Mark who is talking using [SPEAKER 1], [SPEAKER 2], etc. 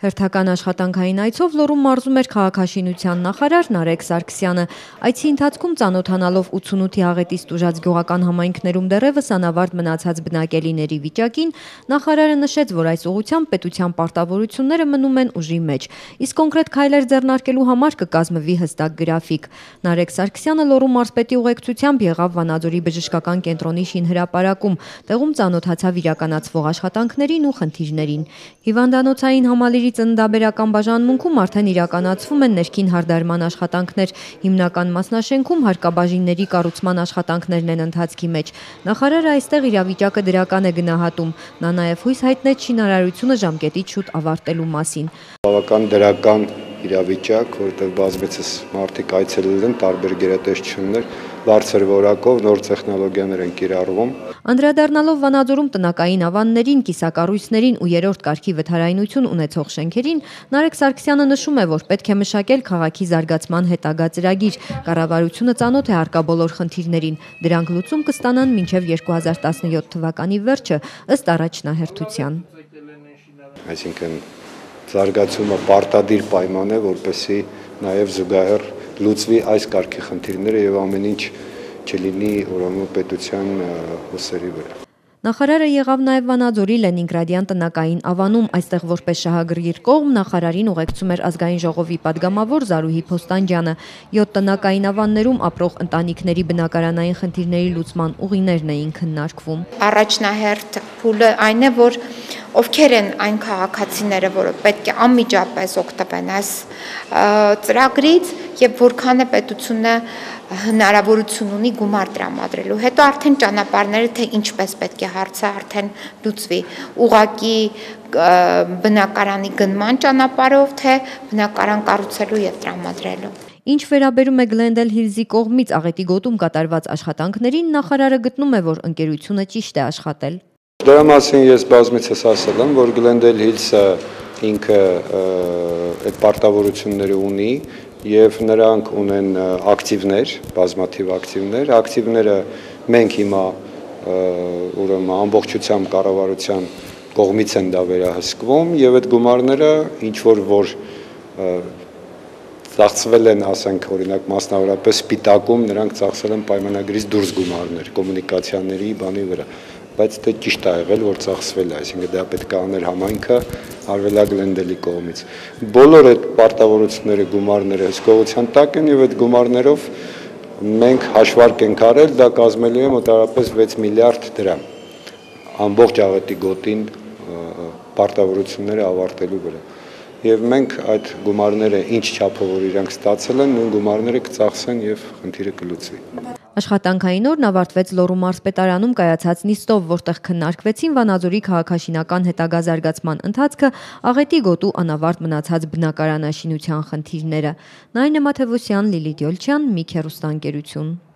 [SPEAKER 1] Հերթական աշխատանքային այցով Լոռու մարզում էր քաղաքաշինության նախարար Նարեկ Սարգսյանը։ Այցի ընթացքում ծանոթանալով 88-ի աղետից տուժած գյուղական համայնքներում դեռևս անավարտ մնացած բնակելիների վիճակին, նախարարը նշեց, որ այս ուղղությամբ պետության պարտավորությունները մնում են ուժի մեջ, իսկ կոնկրետ քայլեր ձեռնարկելու համար կկազմվի հստակ գրաֆիկ։ Նարեկ Սարգսյանը Լոռու մարզպետի ուղեկցությամբ եղավ Վանաձորի բժշկական կենտրոնի շինհրապարակում, տեղում ծանոթացավ իրականացվող աշխատանքներին ու խնդիրներին։ Հիվանդանոցային համալիրի ծննդաբերական բաժանմունքում արդեն իրականացվում են ներքին հարդարման աշխատանքներ, հիմնական մասնաշենքում հարկաբաժինների կառուցման աշխատանքներն են ընթացքի մեջ։ Նախարարը այստեղ իրավիճակը դրական է գնահատում։ Նա նաև հույս հայտնեց շինարարությունը ժամկետից շուտ ավարտելու մասին։
[SPEAKER 2] Բավական դրական իրավիճակ, որտեղ բազմիցս մարդիկ այցելել են տարբեր գերատեսչություններ, բարձր որակով նոր տեխնոլոգիաներ են կիրառվում։
[SPEAKER 1] Անդրադառնալով Վանաձորում տնակային ավաններին, կիսակառույցներին ու երրորդ կարգի վթարայնություն ունեցող շենքերին, Նարեկ Սարգսյանը նշում է, որ պետք է մշակել քաղաքի զարգացման հետագա ծրագիր։ Կառավարությունը ծանոթ է առկա բոլոր խնդիրներին։ Դրանք լուծում կստանան մինչև 2017 թվականի վերջը, ըստ առաջնահերթության։
[SPEAKER 2] Այսինքն զարգացումը պարտադիր պայման է, որպեսզի նաև զուգահեռ լուծվի այս կարգի խնդիրները եւ ամեն ինչ չլինի ուրեմն պետության հուսերի վրա։
[SPEAKER 1] Նախարարը եղավ նաև Վանաձորի Լենինգրադյան տնակային ավանում, այստեղ որպես շահագրգիռ կողմ նախարարին ուղեկցում էր ազգային ժողովի падգամավոր Զարուհի Փոստանջյանը։ 7 տնակային ավաններում ապրող ընտանիքների բնակարանային խնդիրների լուծման ուղիներն էին քննարկվում։
[SPEAKER 3] Առաջնահերթ փուլը այն է, որ ովքեր են այն քաղաքացիները, որը պետք է անմիջապես օգտվեն այս ծրագրից եւ որքան է պետությունը հնարավորություն ունի գումար տրամադրելու։ Հետո արդեն ճանապարհները թե ինչպես պետք է հարցը արդեն լուծվի, ուղղակի բնակարանի գնման ճանապարհով, թե բնակարան կառուցելու եւ տրամադրելու։
[SPEAKER 1] Ինչ վերաբերում է Գլենդել Հիլզի կողմից աղետի գոտում կատարված աշխատանքներին, նախարարը գտնում է, որ ընկերությունը ճիշտ է աշխատել։
[SPEAKER 2] Դրա մասին ես բազմիցս ասել եմ, որ Գլենդել Հիլզը ինքը այդ պարտավորությունները ունի եւ նրանք ունեն ակտիվներ, բազմաթիվ ակտիվներ։ Ակտիվները մենք հիմա ուրեմն ամբողջությամբ կառավարության կողմից են դա վերահսկվում եւ այդ գումարները ինչ որ ծախսվել են, ասենք օրինակ մասնավորապես Սպիտակում նրանք ծախսել են պայմանագրից դուրս գումարներ կոմունիկացիաների բանի վրա, բայց դա ճիշտ է եղել, որ ծախսվել է, այսինքն դա պետք է աներ համայնքը արվելա Գլենդելի կողմից։ Բոլոր այդ պարտավորությունները, գումարները հսկողության տակ են եւ այդ գումարներով մենք հաշվարկ ենք արել, դա կազմելու է մոտավորապես 6 միլիարդ դրամ ամբողջ աղետի գոտին պարտավորությունները ավարտելու վրա։ Եվ մենք այդ գումարները ինչ չափով որ իրանք ստացել են, նույն գումարները կծախսեն եւ խնդիրը կլուծվի։
[SPEAKER 1] Աշխատանքային օրն ավարտվեց Լոռու մարզպետարանում կայացած նիստով, որտեղ քննարկվեցին Վանաձորի քաղաքաշինական հետագա զարգացման ընթացքը, աղետի գոտու անավարտ մնացած բնակարանաշինության խնդիրները։ Նայնե Մաթևոսյան, Լիլիթ Յոլչյան, Միք հեռուստաընկերություն։